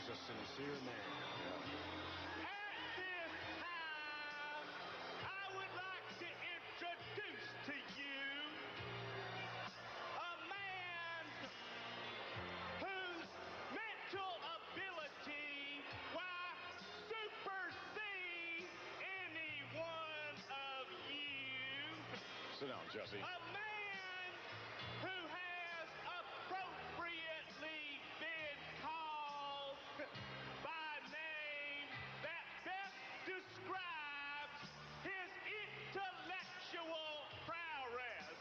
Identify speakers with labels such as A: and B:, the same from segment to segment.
A: a sincere man.
B: At this time, I would like to introduce to you a man whose mental ability, supersedes any one of you.
A: Sit down, Jesse.
B: A man who has appropriately been called by name that best describes his intellectual prowess.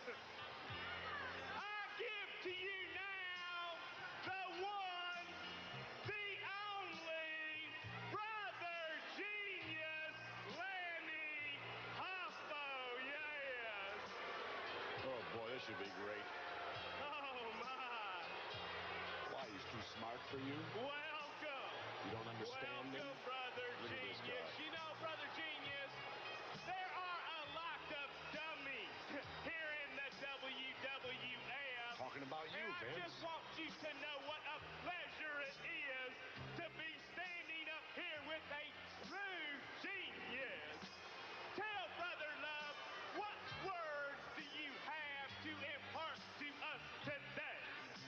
B: I give to you now the one, the only brother genius, Lenny Hoffa. Yes.
A: Oh, boy, this should be great.
B: Oh, my.
A: Why, he's too smart for you?
B: Welcome.
A: You don't understand him?
B: Welcome, Brother
A: Look at this
B: Genius.
A: guy.
B: You know, Brother Genius, there are a lot of dummies here in the WWF.
A: Talking about you,
B: and I
A: Vince.
B: just want you to know what a pleasure it is to be standing up here with a true genius. Tell Brother Love, what words do you have to impart to us today?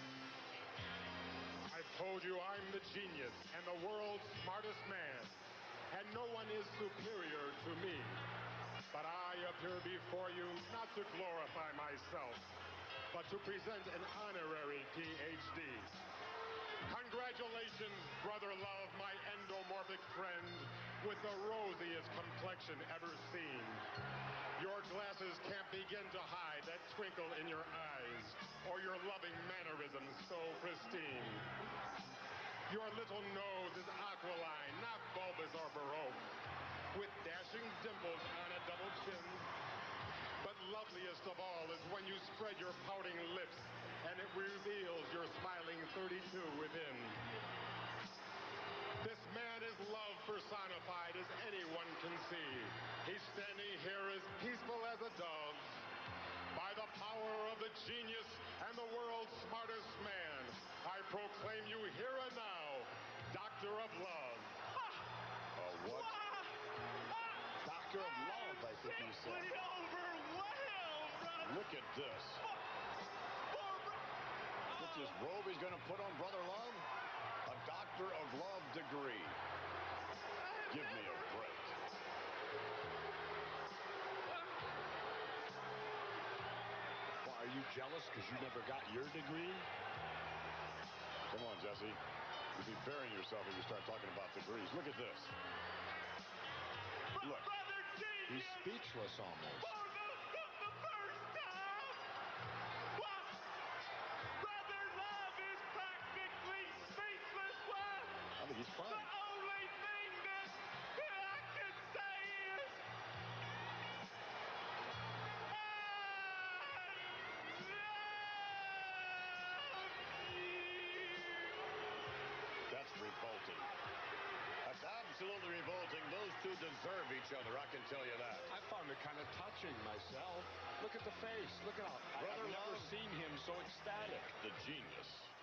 C: I've told you I'm the genius and the world's smartest man, and no one is superior to me. But I appear before you not to glorify myself, but to present an honorary PhD. Congratulations, Brother Love, my endomorphic friend with the rosiest complexion ever seen. Your glasses can't begin to hide that twinkle in your eyes or your loving mannerisms so pristine. Your little nose is aquiline, not bulbous or baroque, with dashing dimples on a double chin. But loveliest of all is when you spread your pouting lips and it reveals your smiling 32 within. This man is love personified as anyone can see. He's standing here as peaceful as a dove. By the power of the genius and the world's smartest man, I proclaim you here and now, Doctor of Love.
A: What? Doctor of Love, I think he said.
B: Simply overwhelmed, brother.
A: Look at this. What's this robe he's going to put on Brother Love? A Doctor of Love degree. Give me a break. Well, are you jealous because you never got your degree? Come on, Jesse. You'll be burying yourself if you start talking about degrees. Look at this. Look.
B: Brother Genius.
A: He's speechless almost.
B: For the first time. What? Brother Love is practically speechless. What?
A: I think he's
B: The
A: fine.
B: only thing that I can say is
A: That's revolting. That's absolutely revolting. Those two deserve each other, I can tell you that.
D: I found it kind of touching myself. Look at the face. Look at how
A: Brother
D: I've never
A: Love.
D: seen him so ecstatic.
A: The genius.